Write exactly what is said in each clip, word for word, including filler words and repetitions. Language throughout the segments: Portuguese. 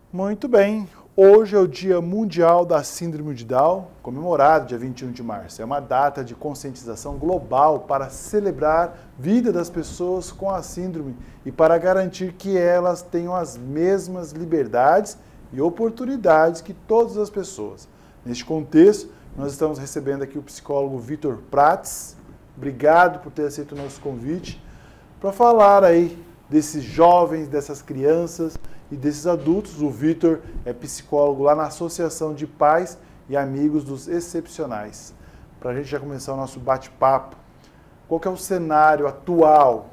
Muito bem. Hoje é o Dia Mundial da Síndrome de Down, comemorado dia vinte e um de março. É uma data de conscientização global para celebrar a vida das pessoas com a síndrome e para garantir que elas tenham as mesmas liberdades e oportunidades que todas as pessoas. Neste contexto, nós estamos recebendo aqui o psicólogo Vitor Prats. Obrigado por ter aceito o nosso convite para falar aí desses jovens, dessas crianças e desses adultos. O Vitor é psicólogo lá na Associação de Pais e Amigos dos Excepcionais. Para a gente já começar o nosso bate-papo, qual que é o cenário atual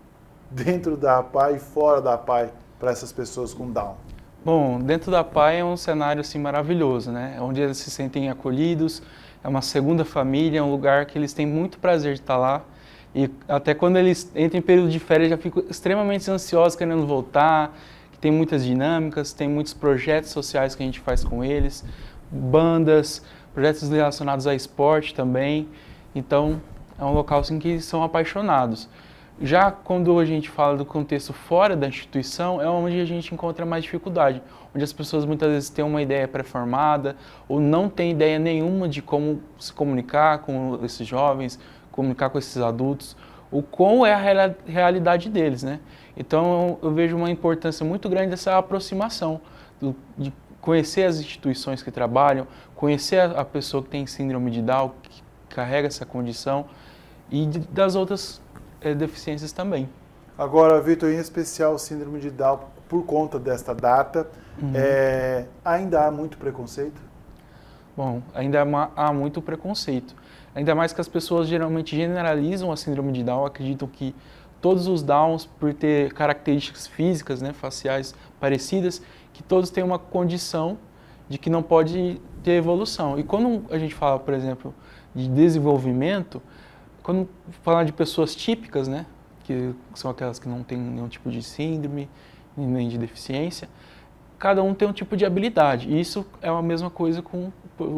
dentro da A P A I e fora da A P A I para essas pessoas com Down? Bom, dentro da A P A I é um cenário assim, maravilhoso, né? Onde eles se sentem acolhidos, é uma segunda família, é um lugar que eles têm muito prazer de estar lá. E até quando eles entram em período de férias já ficam extremamente ansiosos, querendo voltar, que tem muitas dinâmicas, tem muitos projetos sociais que a gente faz com eles, bandas, projetos relacionados a esporte também. Então, é um local assim, que são apaixonados. Já quando a gente fala do contexto fora da instituição, é onde a gente encontra mais dificuldade, onde as pessoas muitas vezes têm uma ideia pré-formada ou não têm ideia nenhuma de como se comunicar com esses jovens, comunicar com esses adultos, o qual é a realidade deles, né? Então eu vejo uma importância muito grande dessa aproximação, do, de conhecer as instituições que trabalham, conhecer a, a pessoa que tem síndrome de Down, que carrega essa condição, e de, das outras é, deficiências também. Agora, Vitor, em especial síndrome de Down, por conta desta data, uhum. é, ainda há muito preconceito? Bom, ainda há muito preconceito. Ainda mais que as pessoas geralmente generalizam a síndrome de Down, acreditam que todos os Downs, por ter características físicas, né, faciais parecidas, que todos têm uma condição de que não pode ter evolução. E quando a gente fala, por exemplo, de desenvolvimento, quando falar de pessoas típicas, né, que são aquelas que não têm nenhum tipo de síndrome, nem de deficiência, cada um tem um tipo de habilidade. E isso é a mesma coisa com,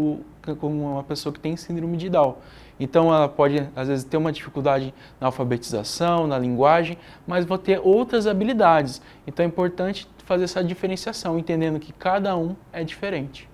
com uma pessoa que tem síndrome de Down. Então ela pode, às vezes, ter uma dificuldade na alfabetização, na linguagem, mas vai ter outras habilidades. Então é importante fazer essa diferenciação, entendendo que cada um é diferente.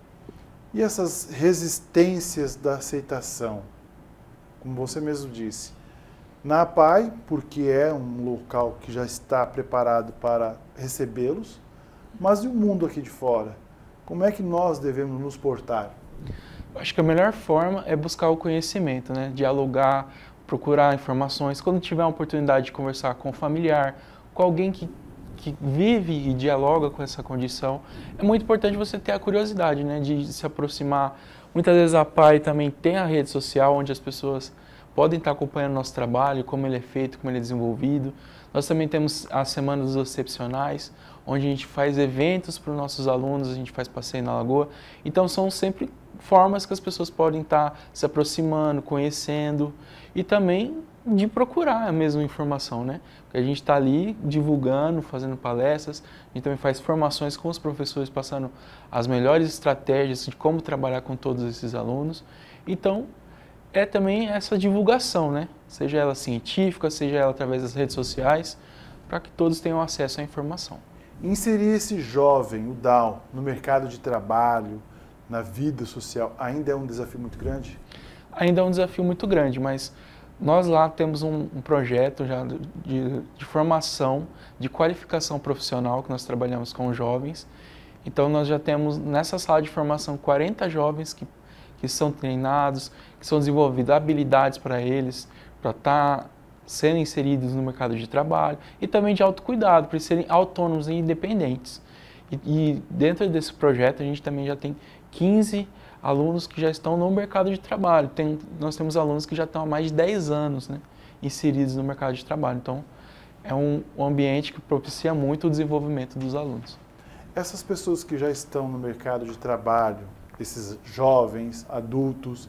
E essas resistências da aceitação, como você mesmo disse, na A P A I, porque é um local que já está preparado para recebê-los, mas e o mundo aqui de fora? Como é que nós devemos nos portar? Acho que a melhor forma é buscar o conhecimento, né? Dialogar, procurar informações. Quando tiver a oportunidade de conversar com um familiar, com alguém que, que vive e dialoga com essa condição, é muito importante você ter a curiosidade, né? De se aproximar. Muitas vezes a A P A I também tem a rede social onde as pessoas podem estar acompanhando o nosso trabalho, como ele é feito, como ele é desenvolvido. Nós também temos a Semana dos Excepcionais, onde a gente faz eventos para os nossos alunos, a gente faz passeio na lagoa. Então são sempre formas que as pessoas podem estar se aproximando, conhecendo e também de procurar a mesma informação, né? Porque a gente está ali divulgando, fazendo palestras, a gente também faz formações com os professores, passando as melhores estratégias de como trabalhar com todos esses alunos. Então, é também essa divulgação, né? Seja ela científica, seja ela através das redes sociais, para que todos tenham acesso à informação. Inserir esse jovem, o Down, no mercado de trabalho, na vida social, ainda é um desafio muito grande? Ainda é um desafio muito grande, mas nós lá temos um, um projeto já de, de formação, de qualificação profissional, que nós trabalhamos com jovens. Então nós já temos nessa sala de formação quarenta jovens que, que são treinados, que são desenvolvidas habilidades para eles, para estar serem inseridos no mercado de trabalho e também de autocuidado, para eles serem autônomos e independentes. E, e dentro desse projeto a gente também já tem quinze alunos que já estão no mercado de trabalho. Tem, nós temos alunos que já estão há mais de dez anos, né, inseridos no mercado de trabalho. Então, é um, um ambiente que propicia muito o desenvolvimento dos alunos. Essas pessoas que já estão no mercado de trabalho, esses jovens, adultos,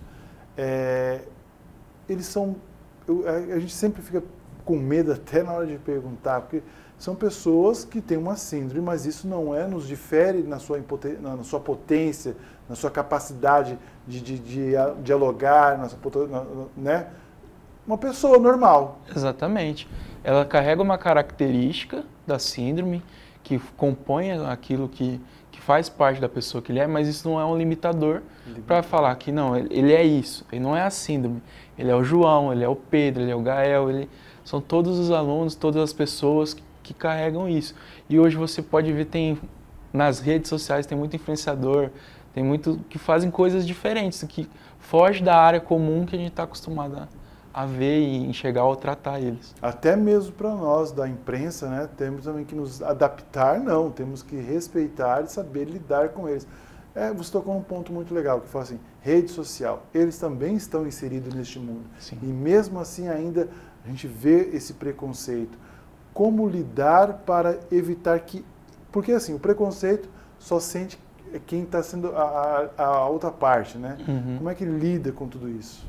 é, eles são... Eu, a, a gente sempre fica com medo até na hora de perguntar, porque são pessoas que têm uma síndrome, mas isso não é, nos difere na sua, na sua potência, na sua capacidade de, de, de dialogar, na sua, né? Uma pessoa normal. Exatamente. Ela carrega uma característica da síndrome que compõe aquilo que, que faz parte da pessoa que ele é, mas isso não é um limitador para falar que não, ele é isso, ele não é a síndrome, ele é o João, ele é o Pedro, ele é o Gael, ele, são todos os alunos, todas as pessoas que, que carregam isso. E hoje você pode ver, tem nas redes sociais, tem muito influenciador, tem muito que fazem coisas diferentes, que foge da área comum que a gente está acostumado a, a ver e enxergar ou tratar eles. Até mesmo para nós da imprensa, né, temos também que nos adaptar, não, temos que respeitar e saber lidar com eles. É, você tocou num ponto muito legal, que foi assim, rede social, eles também estão inseridos neste mundo. Sim. E mesmo assim ainda a gente vê esse preconceito. Como lidar para evitar que... Porque assim, o preconceito só sente quem está sendo a, a, a outra parte, né? Uhum. Como é que lida com tudo isso?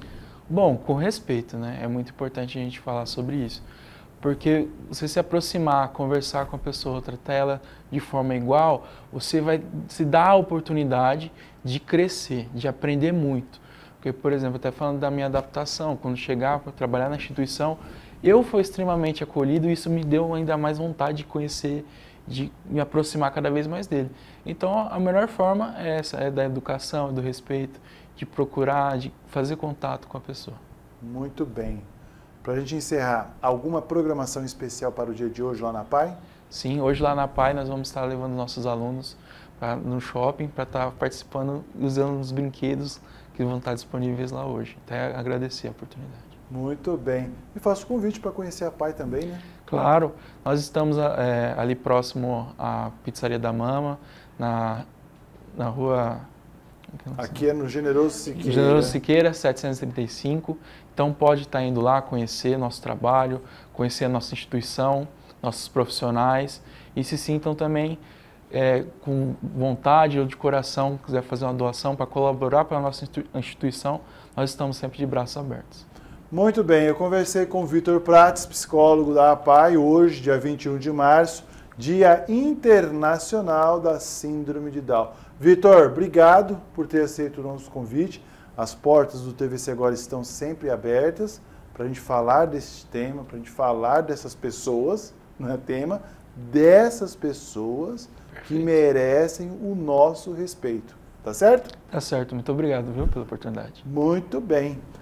Bom, com respeito, né? É muito importante a gente falar sobre isso. Porque você se aproximar, conversar com a pessoa, tratar ela de forma igual, você vai se dar a oportunidade de crescer, de aprender muito. Porque, por exemplo, até falando da minha adaptação, quando chegar para trabalhar na instituição, eu fui extremamente acolhido e isso me deu ainda mais vontade de conhecer, de me aproximar cada vez mais dele. Então, a melhor forma é essa, é da educação, do respeito, de procurar, de fazer contato com a pessoa. Muito bem. Para a gente encerrar, alguma programação especial para o dia de hoje lá na P A I? Sim, hoje lá na P A I nós vamos estar levando nossos alunos pra, no shopping para estar participando, usando os brinquedos que vão estar disponíveis lá hoje. Até agradecer a oportunidade. Muito bem. E faço o convite para conhecer a P A I também, né? Claro, nós estamos é, ali próximo à Pizzaria da Mama, na, na rua... Aqui é no Generoso Siqueira. Generoso Siqueira, setecentos e trinta e cinco. Então pode estar indo lá conhecer nosso trabalho, conhecer a nossa instituição, nossos profissionais e se sintam também é, com vontade ou de coração, quiser fazer uma doação para colaborar para a nossa instituição, nós estamos sempre de braços abertos. Muito bem, eu conversei com o Vitor Prates, psicólogo da P A I, hoje, dia vinte e um de março, Dia Internacional da Síndrome de Down. Vitor, obrigado por ter aceito o nosso convite. As portas do T V C Agora estão sempre abertas para a gente falar desse tema, para a gente falar dessas pessoas, não é tema, dessas pessoas Perfeito. Que merecem o nosso respeito. Tá certo? Tá certo, muito obrigado, viu, pela oportunidade. Muito bem.